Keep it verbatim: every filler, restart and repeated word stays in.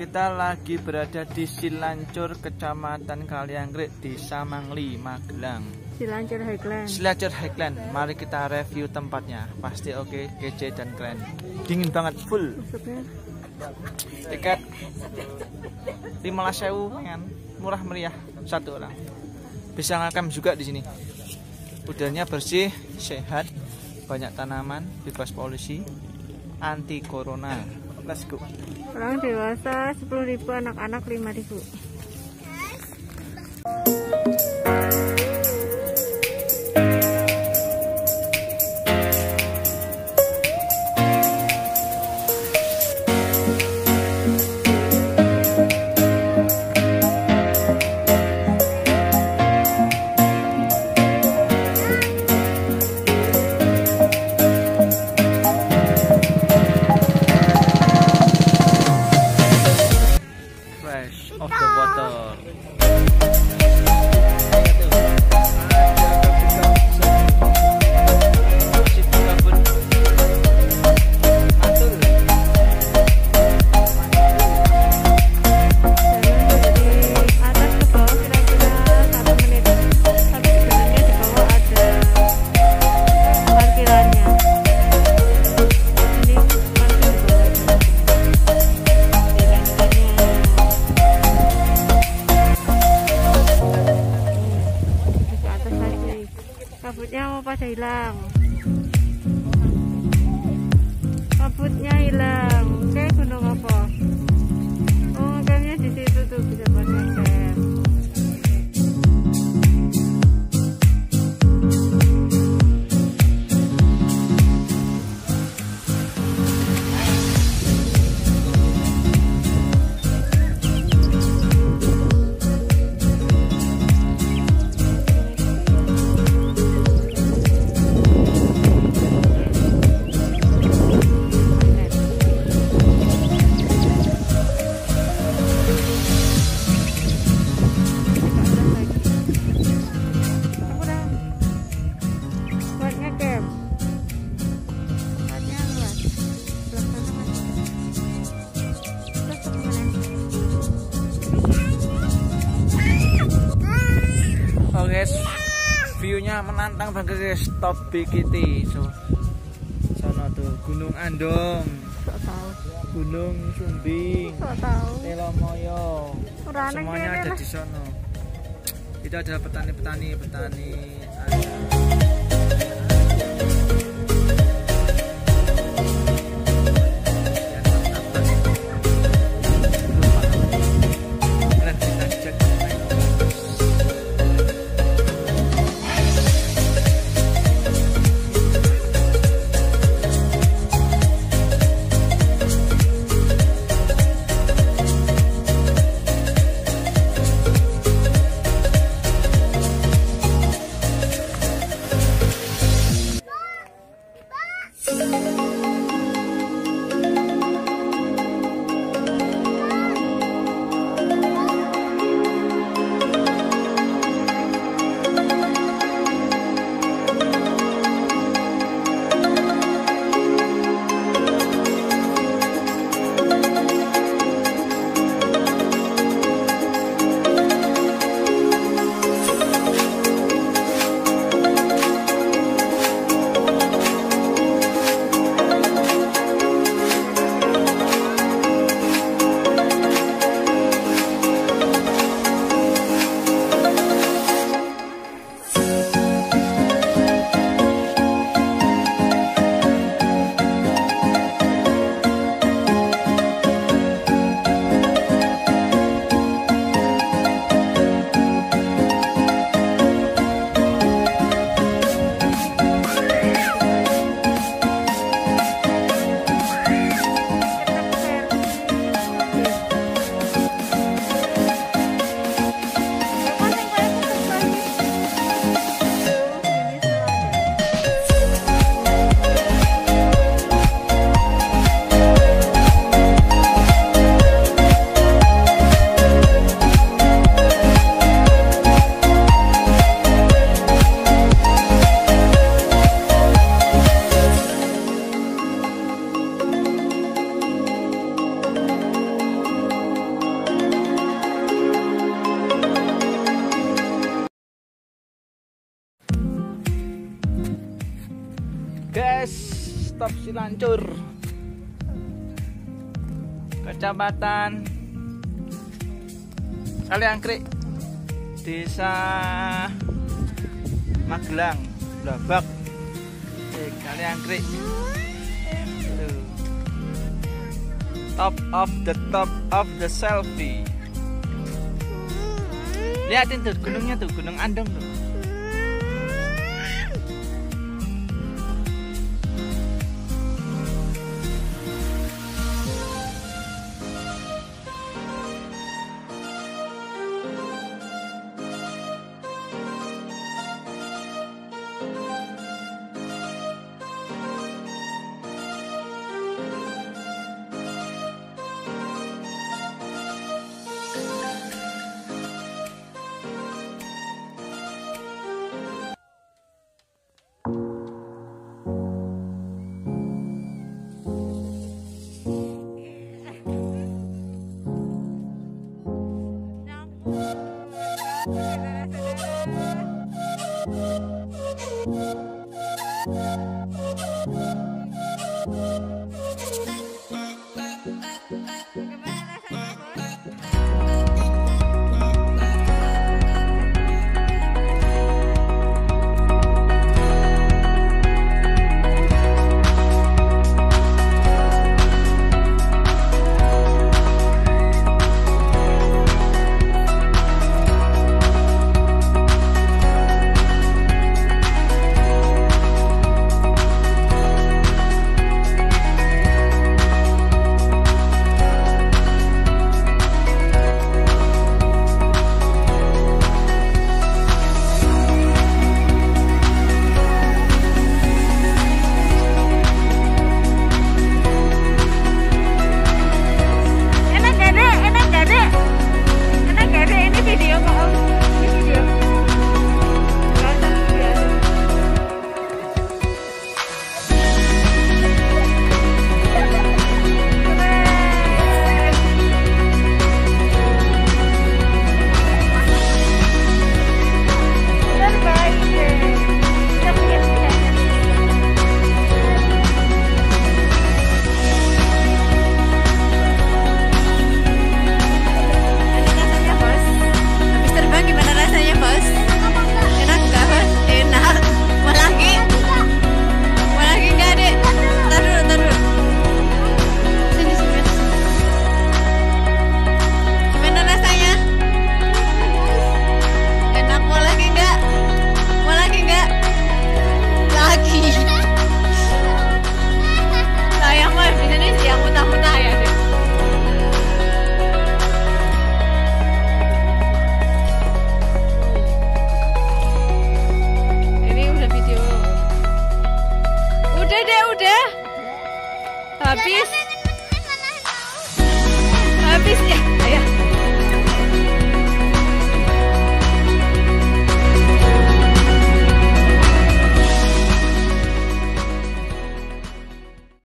Kita lagi berada di Silancur, Kecamatan Kaliangkrik, Desa Mangli, Magelang. Silancur Highland. Silancur Highland. Mari kita review tempatnya. Pasti oke, kece dan keren. Dingin banget, full. Maksudnya? Tiket lima belas ribu kan, murah meriah satu orang. Bisa ngakam juga di sini. Udaranya bersih, sehat, banyak tanaman, bebas polusi, anti corona. Let's go. Orang dewasa sepuluh ribu, anak-anak lima ribu. Of the water. Kabutnya mau pada hilang. Kabutnya hilang. Oke, gunung apa? Oh, campnya di situ tuh, bisa buat ngecamp. Guys, view-nya menantang banget guys. Top Bikiti, so sana tuh Gunung Andong, Gunung Sumbing, Telomoyo, semuanya ada di sana. Itu adalah petani-petani, petani. silancur. Kecamatan Kaliangkrik, Desa Magelang, Blabak, eh, Kaliangkrik. Tuh. Top of the top of the selfie. Lihatin tuh gunungnya tuh, Gunung Andong tuh.